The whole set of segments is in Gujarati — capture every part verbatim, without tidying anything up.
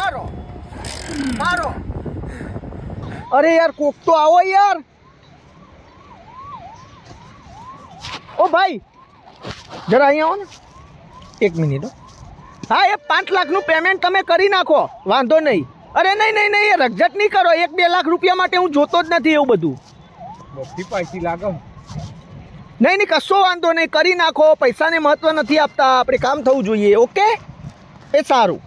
મારો મારો અરે યાર કોક તો આવો યાર ઓ ભાઈ જરા અહીંયા આવો ને એક મિનિટ હા એ પાંચ લાખનું પેમેન્ટ તમે કરી નાખો વાંધો નહીં અરે નહીં નહીં નહીં એ રકઝટ નહીં કરો એક બે લાખ રૂપિયા માટે હું જોતો જ નથી એવું બધું બધી પૈસી લાગે નહીં નહીં કશો વાંધો નહીં કરી નાખો પૈસાને મહત્વ નથી આપતા આપણે કામ થવું જોઈએ ઓકે એ સારું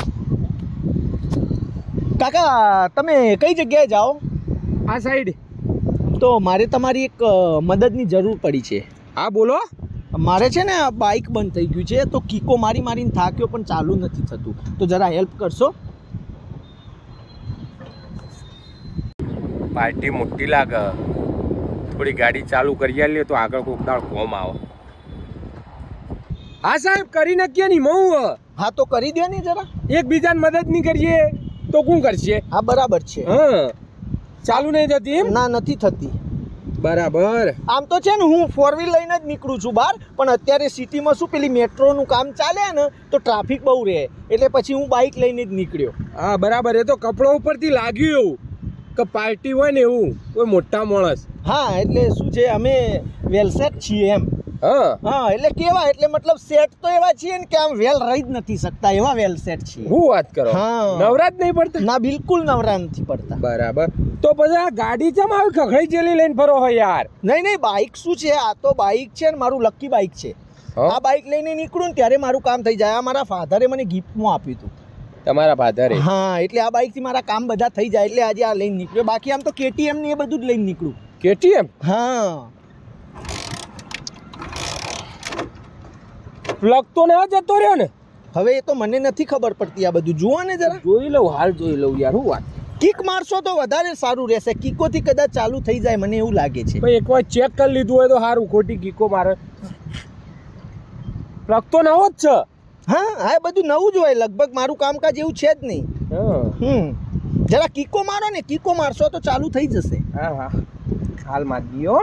કાકા તમે કઈ જગ્યાએ જાઓ આ સાઈડ તો મારે તમારી એક મદદની જરૂર પડી છે હા બોલો મારે છે ને બાઇક બંધ થઈ ગયું છે તો કીકો મારી મારીને થાક્યો પણ ચાલુ નથી થતું તો જરા હેલ્પ કરશો પાર્ટી મોટી લાગે થોડી ગાડી ચાલુ કરી લે તો આગળ કોક દાળ કોમ આવો હા સાહેબ કરી નાખીએ ની મઉ હા તો કરી દે ને જરા એકબીજાને મદદ નહીં કરીએ તો કોણ કરશે હા બરાબર છે હા ચાલુ નહીં થતી એમ ના નથી થતી બરાબર આમ તો છે ને હું ફોર વ્હીલ લઈને જ નીકળું છું બહાર પણ અત્યારે સિટીમાં શું પેલી મેટ્રોનું કામ ચાલે ને તો ટ્રાફિક બહુ રહે એટલે પછી હું બાઇક લઈને જ નીકળ્યો હા બરાબર એ તો કપડો ઉપરથી લાગ્યું એવું કે પાર્ટી હોય ને એવું કોઈ મોટા માણસ હા એટલે શું છે અમે વેલસેટ છીએ એમ હા હા એટલે કેવા એટલે મતલબ સેટ તો એવા છીએ ને કે આમ વેલ રહી જ નથી શકતા એવા વેલ સેટ છીએ હું વાત કરો હા નવરાત નહીં પડતા ના બિલકુલ નવરા નથી પડતા બરાબર તો પછી આ ગાડી ચમ આવી ખખડી જેલી લઈને ફરો હોય યાર નહીં નહીં બાઇક શું છે આ તો બાઇક છે ને મારું લકી બાઇક છે આ બાઇક લઈને નીકળું ને ત્યારે મારું કામ થઈ જાય આ મારા ફાધરે મને ગિફ્ટમાં આપ્યું હતું તમારા ફાધરે હા એટલે આ બાઇકથી મારા કામ બધા થઈ જાય એટલે આજે આ લઈને નીકળ્યો બાકી આમ તો કેટીએમ ને એ બધું જ લઈને નીકળું કેટીએમ હા પ્લગ તો ના જતો રહ્યો ને હવે એ તો મને નથી ખબર પડતી આ બધું જુઓ ને જરા જોઈ લઉં હાલ જોઈ લઉં યાર હું વાત કિક મારશો તો વધારે સારું રહેશે કિકોથી કદાચ ચાલુ થઈ જાય મને એવું લાગે છે ભાઈ એકવાર ચેક કરી લીધું હોય તો સારું ખોટી કીકો મારે પ્લગ તો નવો જ છે હા હા એ બધું નવું જ હોય લગભગ મારું કામકાજ એવું છે જ નહીં હમ જરા કીકો મારો ને કીકો મારશો તો ચાલુ થઈ જશે હા હા હાલ માર દીયો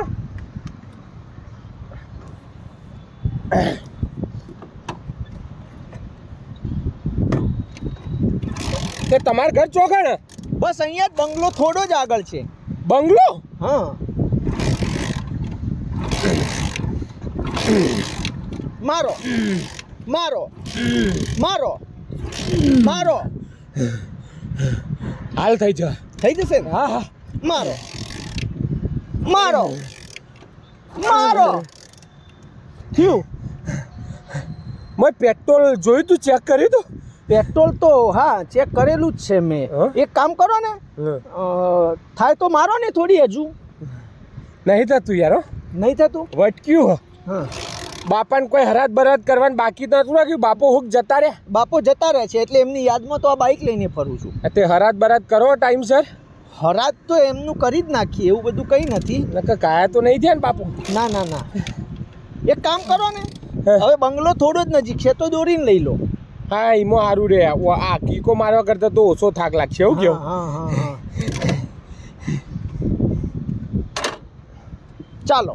તે તમાર ઘર ચોકણ બસ અહીંયા જ બંગલો થોડો જ આગળ છે બંગલો હા મારો મારો મારો મારો હાલ થઈ જા થઈ જશે ને હા હા મારો મારો મારો થયું મેં પેટ્રોલ જોયું તું ચેક કર્યું તું પેટ્રોલ તો હા ચેક કરેલું જ છે મેં એક કામ કરો ને થાય તો મારો ને થોડી હજુ નહીં થતું યાર નહીં થતું વટક્યું હા બાપાને કોઈ હરાત બરાત કરવાનું બાકી તો નતું રાખ્યું બાપો હુક જતા રહ્યા બાપો જતા રહે છે એટલે એમની યાદમાં તો આ બાઇક લઈને ફરું છું તે હરાત બરાત કરો ટાઈમસર હરાત તો એમનું કરી જ નાખીએ એવું બધું કંઈ નથી નકર કાયા તો નહીં થયા ને બાપુ ના ના ના એક કામ કરો ને હવે બંગલો થોડો જ નજીક છે તો દોરીને લઈ લો હા એમાં સારું રે આ કીકો મારવા કરતા તો ઓછો થાક લાગશે એવું કેવું હા હા હા ચાલો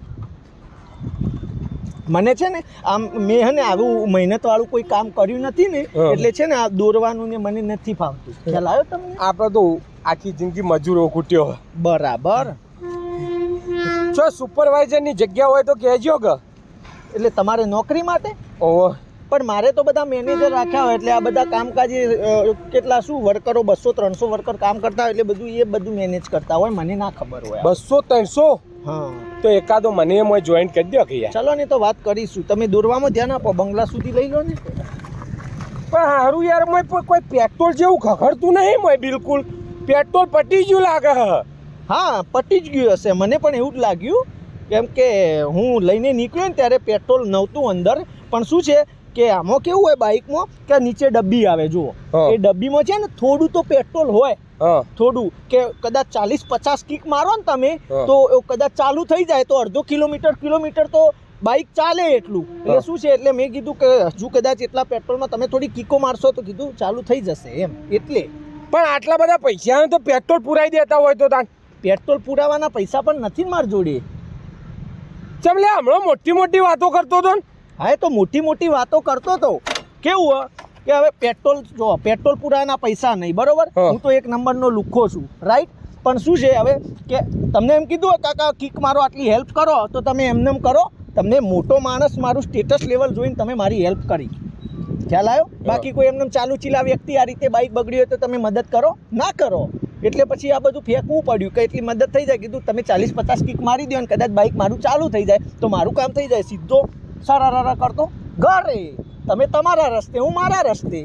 મને છે ને આમ મેં હે ને આવું મહેનત વાળું કોઈ કામ કર્યું નથી ને એટલે છે ને આ દોરવાનું ને મને નથી ફાવતું ખ્યાલ આવ્યો તમને આપણે તો આખી જિંદગી મજૂરો કૂટ્યો બરાબર જો સુપરવાઇઝરની જગ્યા હોય તો કહેજો કે એટલે તમારે નોકરી માટે ઓહો પણ મારે તો બધા મેનેજર રાખ્યા હોય એટલે આ બધા કામકાજ કેટલા શું વર્કરો બસો ત્રણસો વર્કર કામ કરતા હોય એટલે બધું એ બધું મેનેજ કરતા હોય મને ના ખબર હોય બસો ત્રણસો હા તો એકાદો મને એમ જોઈન્ટ કરી દો કે યાર ચલો ને તો વાત કરીશું તમે દોરવામાં ધ્યાન આપો બંગલા સુધી લઈ લો ને પણ સારું યાર મેં કોઈ પેટ્રોલ જેવું ખખડતું નહીં મેં બિલકુલ પેટ્રોલ પટી ગયું લાગે હા પટી જ ગયું હશે મને પણ એવું જ લાગ્યું કેમ કે હું લઈને નીકળ્યો ને ત્યારે પેટ્રોલ નહોતું અંદર પણ શું છે કે આમાં કેવું હોય બાઇકમાં કે નીચે ડબ્બી આવે જુઓ એ ડબ્બીમાં છે ને થોડું તો પેટ્રોલ હોય થોડું કે કદાચ ચાલીસ પચાસ કિક મારો ને તમે તો કદાચ ચાલુ થઈ જાય તો અડધો કિલોમીટર કિલોમીટર તો બાઇક ચાલે એટલું એટલે શું છે એટલે મેં કીધું કે હજુ કદાચ એટલા પેટ્રોલમાં તમે થોડી કિકો મારશો તો કીધું ચાલુ થઈ જશે એમ એટલે પણ આટલા બધા પૈસા તો પેટ્રોલ પુરાઈ દેતા હોય તો તાન પેટ્રોલ પુરાવાના પૈસા પણ નથી ને મારી જોડે ચમ લે હમણાં મોટી મોટી વાતો કરતો હતો ને હા એ તો મોટી મોટી વાતો કરતો હતો કેવું કે કે હવે પેટ્રોલ જો પેટ્રોલ પુરાના પૈસા નહીં બરોબર. હા. હું તો એક નંબરનો લુખ્ખો છું રાઈટ. પણ શું છે હવે કે તમને એમ કીધું હોય કાકા કિક મારો આટલી હેલ્પ કરો તો તમે એમને એમ કરો. તમને મોટો માણસ મારું સ્ટેટસ લેવલ જોઈને તમે મારી હેલ્પ કરી, ખ્યાલ આવ્યો? બાકી કોઈ એમને ચાલુ ચીલા વ્યક્તિ આ રીતે બાઇક બગડી હોય તો તમે મદદ કરો ના કરો. એટલે પછી આ બધું ફેંકવું પડ્યું કે એટલી મદદ થઈ જાય. કીધું તમે ચાલીસ પચાસ કિક મારી દો ને કદાચ બાઇક મારું ચાલુ થઈ જાય તો મારું કામ થઈ જાય. સીધો સરારા કરતો ઘરે, તમે તમારા રસ્તે હું મારા રસ્તે.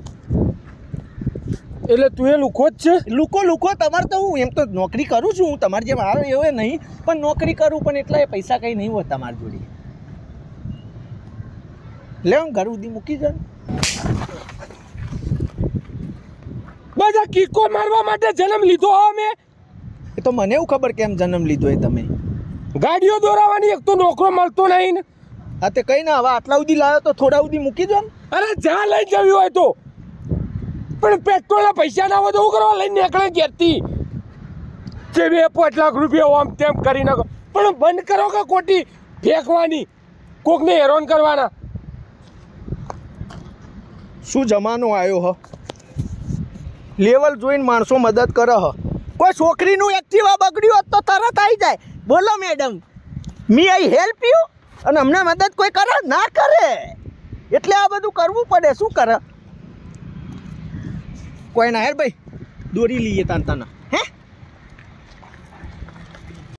એટલે તું એ લુખો જ છે? લુકો લુકો તમારે તો હું એમ તો નોકરી કરું છું હું, તમારે જેમ આવે એવું નહીં, પણ નોકરી કરું પણ એટલા એ પૈસા કંઈ નહીં હોય તમારી જોડે. લે ઘર સુધી મૂકી જાય. બધા કિકો મારવા માટે જન્મ લીધો હો મેં. એ તો મને એવું ખબર કેમ જન્મ લીધો એ તમે. ગાડીઓ દોરાવાની એક તો નોકરો મળતો નહીં ને. હા તે કઈ ના હવે આટલા સુધી લાવ્યો તો થોડા સુધી મૂકી દો ને. અરે જ્યાં લઈ જવી હોય તો, પણ પેટ્રોલના પૈસા ના હોય તો શું કરવા લઈને નીકળે ઘેરથી? જે બે પાંચ લાખ રૂપિયા આમ તેમ કરી નાખો, પણ બંધ કરો કે ખોટી ફેંકવાની, કોકને હેરાન કરવાના. શું જમાનો આવ્યો હ, લેવલ જોઈને માણસો મદદ કરે હ. કોઈ છોકરીનું એક્ટિવા બગડ્યું હોત તો તરત આવી જાય, બોલો madam may I help you, અને અમને મદદ કોઈ કરે ના કરે. એટલે આ બધું કરવું પડે. શું કરે કોઈ ના યાર ભાઈ, દોરી લઈએ તાન તાના હે.